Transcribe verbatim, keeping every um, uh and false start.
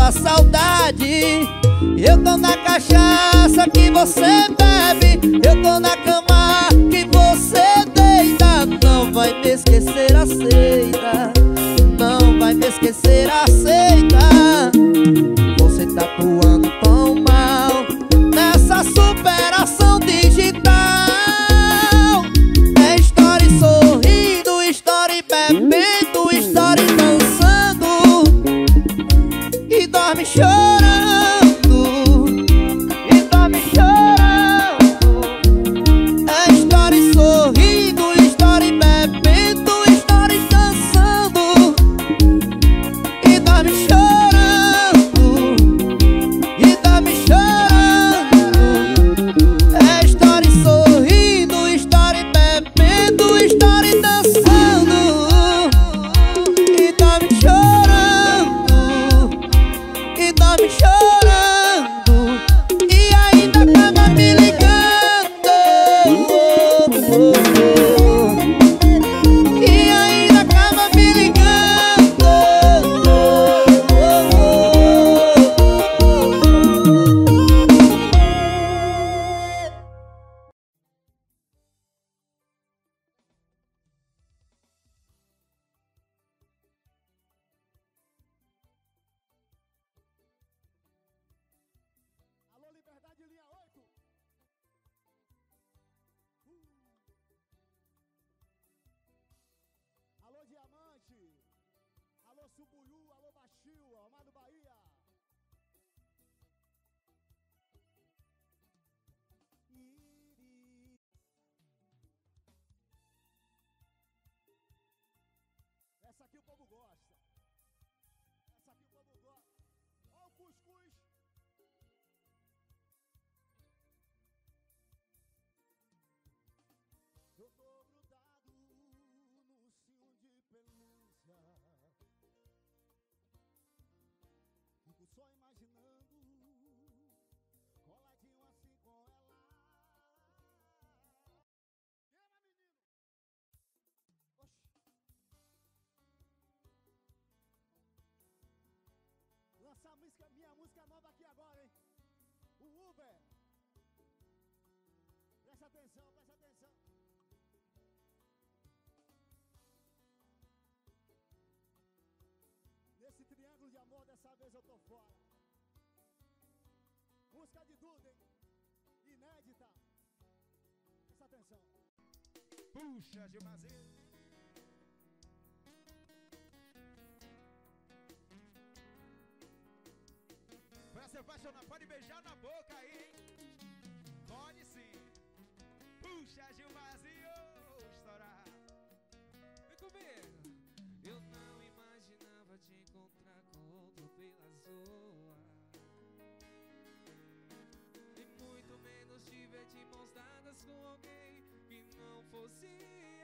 da saudade. Eu tô na cachaça que você bebe, eu tô na cama que você deita. Não vai me esquecer, aceita. Não vai me esquecer, aceita. Você tá atuando tão mal nessa superação digital. É story sorrindo, story bebendo, story dançando e dorme chorando. E dorme chorando. É story sorrindo, story bebendo, story dançando e dorme chorando. E dorme chorando. É story sorrindo, story bebendo, story dançando e dorme chorando. E dorme chorando. E ainda tava me ligando. E ainda tava me ligando. Alô, Liberdade, linha oito. Alô, Diamante. Alô, Subuiú. Alô, Baixio. Amado Bahia. Iri. Essa aqui o povo gosta. Essa aqui o povo gosta. Ó o cuscuz. Eu tô grudado no cio de pelúcia. Fico só imaginando, coladinho assim com ela. Queima, menino! Oxi. Lançar a música, minha música nova aqui agora, hein? O Uber. Presta atenção, presta atenção. Nesse triângulo de amor, dessa vez eu tô fora. Música de Duda, hein? Inédita. Presta atenção. Puxa, Gilmazinho. Pra se apaixonar, pode beijar na boca aí, hein? Pode sim. Puxa, Gilmazinho, estourar. Vem comigo. Eu não imaginava te encontrar com outro pela zoa, e muito menos te ver de mãos dadas com alguém que não fosse